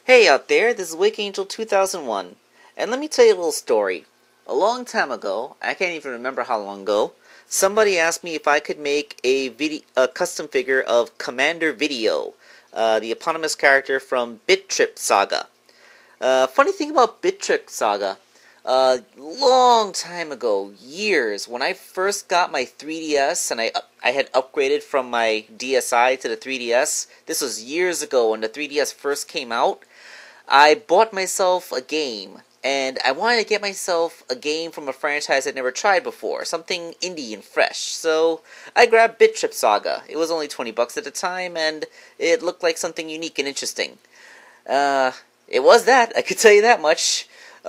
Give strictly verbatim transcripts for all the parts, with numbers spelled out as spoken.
Hey out there, this is Wake Angel two thousand one, and let me tell you a little story. A long time ago, I can't even remember how long ago, somebody asked me if I could make a, video, a custom figure of Commander Video, uh, the eponymous character from Bit Trip Saga. Uh, funny thing about Bit Trip Saga, uh, long time ago, years, when I first got my three D S and I I had upgraded from my D S I to the three D S, this was years ago when the three D S first came out, I bought myself a game, and I wanted to get myself a game from a franchise I'd never tried before, something indie and fresh. So I grabbed Bit Trip Saga. It was only twenty bucks at the time, and it looked like something unique and interesting. Uh, it was that, I could tell you that much.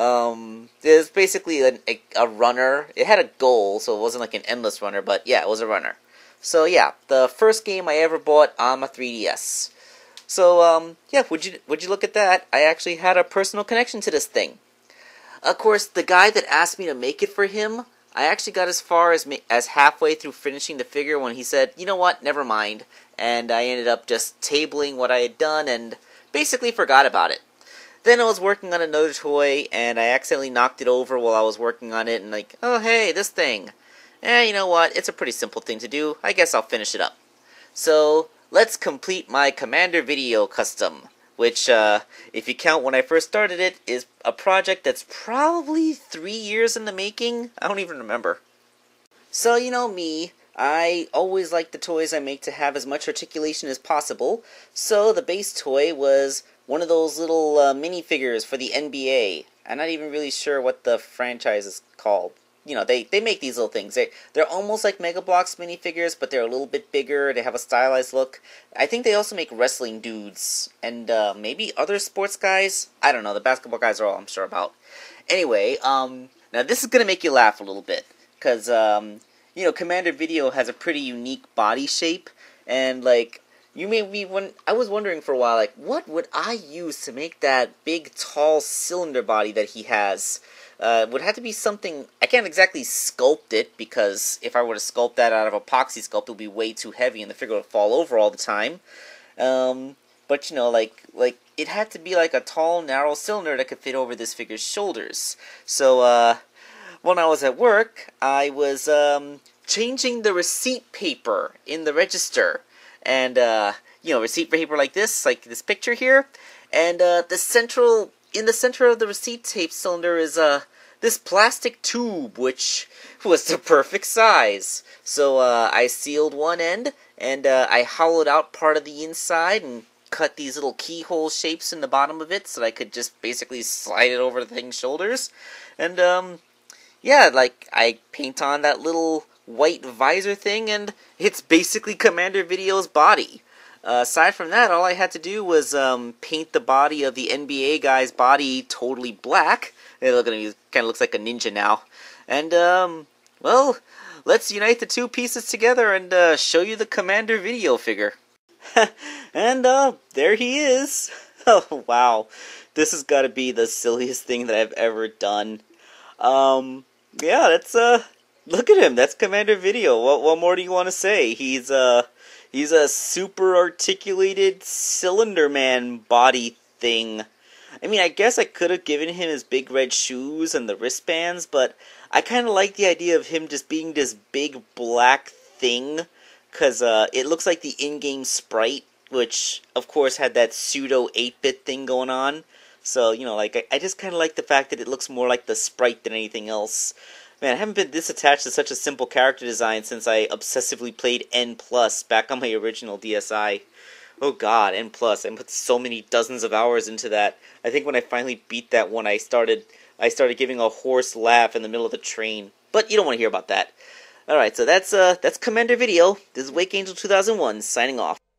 Um, it was basically a, a, a runner. It had a goal, so it wasn't like an endless runner, but yeah, it was a runner. So yeah, the first game I ever bought on my three D S. So, um, yeah, would you would you look at that? I actually had a personal connection to this thing. Of course, the guy that asked me to make it for him, I actually got as far as as halfway through finishing the figure when he said, you know what, never mind. And I ended up just tabling what I had done and basically forgot about it. Then I was working on another toy, and I accidentally knocked it over while I was working on it, and like, oh hey, this thing. Eh, you know what, it's a pretty simple thing to do. I guess I'll finish it up. So let's complete my Commander Video custom, which, uh, if you count when I first started it, is a project that's probably three years in the making. I don't even remember. So, you know me, I always like the toys I make to have as much articulation as possible, so the base toy was one of those little uh, minifigures for the N B A. I'm not even really sure what the franchise is called. You know, they, they make these little things. They, they're almost like Mega Bloks minifigures, but they're a little bit bigger. They have a stylized look. I think they also make wrestling dudes. And uh, maybe other sports guys? I don't know. The basketball guys are all I'm sure about. Anyway, um, now this is going to make you laugh a little bit. Because, um, you know, Commander Video has a pretty unique body shape. And, like, you made me when I was wondering for a while, like, what would I use to make that big, tall cylinder body that he has? Uh, it would have to be something. I can't exactly sculpt it, because if I were to sculpt that out of epoxy sculpt, it would be way too heavy and the figure would fall over all the time. Um, but, you know, like, like it had to be like a tall, narrow cylinder that could fit over this figure's shoulders. So, uh, when I was at work, I was um, changing the receipt paper in the register. And, uh, you know, receipt paper like this, like this picture here. And uh, the central, in the center of the receipt tape cylinder is uh, this plastic tube, which was the perfect size. So uh, I sealed one end, and uh, I hollowed out part of the inside and cut these little keyhole shapes in the bottom of it so that I could just basically slide it over the thing's shoulders. And, um, yeah, like, I paint on that little white visor thing, and it's basically Commander Video's body. Uh, aside from that, all I had to do was um, paint the body of the N B A guy's body totally black. It look at him, he kind of looks like a ninja now. And, um, well, let's unite the two pieces together and uh, show you the Commander Video figure. And, uh, there he is. Oh, wow. This has got to be the silliest thing that I've ever done. Um, yeah, that's, uh, look at him. That's Commander Video. What, what more do you want to say? He's, uh... He's a super articulated Cylinder Man body thing. I mean, I guess I could have given him his big red shoes and the wristbands, but I kind of like the idea of him just being this big black thing, because uh, it looks like the in-game sprite, which, of course, had that pseudo eight bit thing going on. So, you know, like, I, I just kind of like the fact that it looks more like the sprite than anything else. Man, I haven't been this attached to such a simple character design since I obsessively played N plus back on my original D S I. Oh god, N plus. I put so many dozens of hours into that. I think when I finally beat that one, I started I started giving a hoarse laugh in the middle of the train. But you don't want to hear about that. Alright, so that's uh that's Commander Video. This is Wake Angel two thousand one, signing off.